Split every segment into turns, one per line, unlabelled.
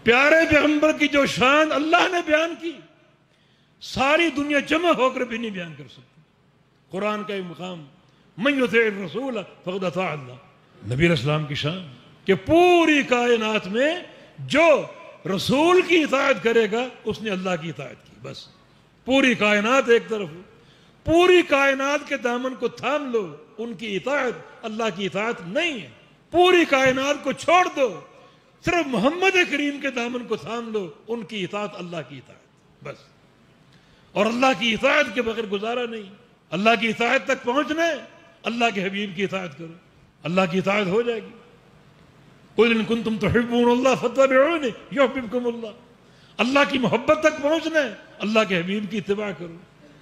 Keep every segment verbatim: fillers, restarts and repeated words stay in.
پیارے پیغمبر کی جو شان اللہ نے بیان کی ساری دنیا جمع ہو کر بھی نہیں بیان کر سکتی. قرآن کا ایک مقام من یطع الرسول فقد اطاع اللہ، نبی علیہ السلام کی شان کہ پوری کائنات میں جو رسول کی اطاعت کرے گا اس نے اللہ کی اطاعت کی. بس پوری کائنات ایک طرف ہو، پوری کائنات کے دامن کو تھام لو، ان کی اطاعت اللہ کی اطاعت نہیں ہے. پوری کائنات کو چھوڑ دو، صرف محمد کریم کے دامن کو تھام لو، ان کی اطاعت اللہ کی اطاعت بس. اور اللہ کی اطاعت کے بغیر گزارا نہیں. اللہ کی اطاعت تک پہنچنا ہے، اللہ کے حبیب کی اطاعت کرو، اللہ کی اطاعت ہو جائے گی. قُلْ إِن كُنتُمْ تُحِبُّونَ اللَّهَ فَاتَّبِعُونِ يُحْبِبْكُمُ اللَّهُ. اللہ کی محبت تک پہنچنا ہے، اللہ کے حبیب کی اتباع کرو،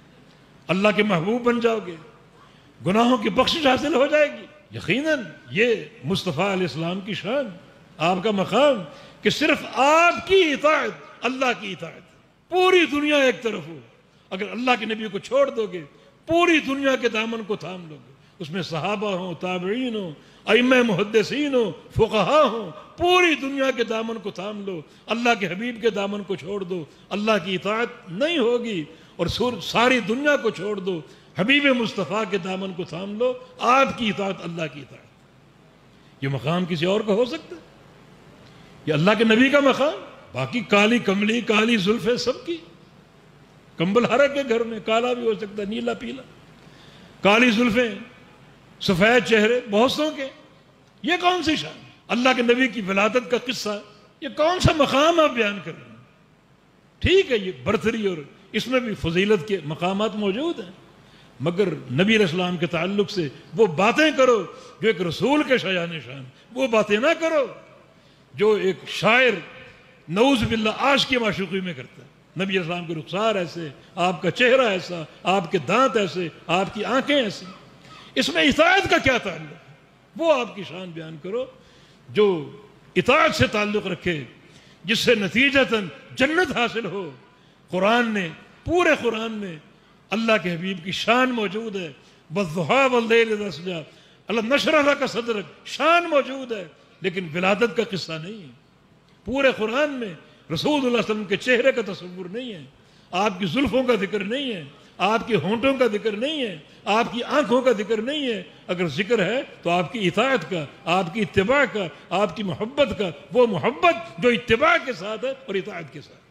اللہ کے محبوب بن جاؤ گے، گناہوں کی بخشش حاصل ہو جائے گی. یقیناً یہ مصطفیٰ علیہ السلام کی شان، آپ کا مقام کہ صرف آپ کی اطاعت اللہ کی اطاعت. پوری دنیا ایک طرف ہو، اگر اللہ کے نبی کو چھوڑ دو گے پوری دنیا کے دامن کو تھام لو گے. اس میں صحابہ ہوں، تابعین ہوں، ائمہ محدثین ہوں، فقہاء ہوں، پوری دنیا کے دامن کو تھام لو، اللہ کے حبیب کے دامن کو چھوڑ دو، اللہ کی اطاعت نہیں ہوگی. اور ساری دنیا کو چھوڑ دو، حبیب مصطفیٰ کے دامن کو تھام لو، آپ کی اطاعت اللہ کی اطاعت. یہ مقام کسی اور کا ہو سکتا ہے؟ یہ اللہ کے نبی کا مقام. باقی کالی کملی، کالی زلفیں سب کی، کمبل ہر ایک کے گھر میں کالا بھی ہو سکتا ہے، نیلا پیلا، کالی زلفیں، سفید چہرے بہت سو کے. یہ کون سی شان؟ اللہ کے نبی کی ولادت کا قصہ، یہ کون سا مقام آپ بیان کر رہے ہیں؟ ٹھیک ہے یہ برتری اور اس میں بھی فضیلت کے مقامات موجود ہیں، مگر نبی علیہ السلام کے تعلق سے وہ باتیں کرو جو ایک رسول کے شایان شان، وہ باتیں نہ کرو جو ایک شاعر نعوذ باللہ عاشق کی معشوقی میں کرتا ہے. نبی علیہ السلام کے رخسار ایسے، آپ کا چہرہ ایسا، آپ کے دانت ایسے، آپ کی آنکھیں ایسی، اس میں اطاعت کا کیا تعلق ہے؟ وہ آپ کی شان بیان کرو جو اطاعت سے تعلق رکھے، جس سے نتیجتاً جنت حاصل ہو. قرآن نے، پورے قرآن میں اللہ کے حبیب کی شان موجود ہے. وَالضُّحَىٰ وَاللَّيْلِ إِذَا سَجَىٰ، أَلَمْ نَشْرَحْ لَكَ صَدْرَكَ، شان موجود ہے، لیکن ولادت کا قصہ نہیں ہے. پورے قرآن میں رسول اللہ صلی اللہ علیہ وسلم کے چہرے کا تصور نہیں ہے، آپ کی زلفوں کا ذکر نہیں ہے، آپ کے ہونٹوں کا ذکر نہیں ہے، آپ کی آنکھوں کا ذکر نہیں ہے. اگر ذکر ہے تو آپ کی اطاعت کا، آپ کی اتباع کا، آپ کی محبت کا، وہ محبت جو اتباع کے ساتھ ہے اور اطاعت کے ساتھ.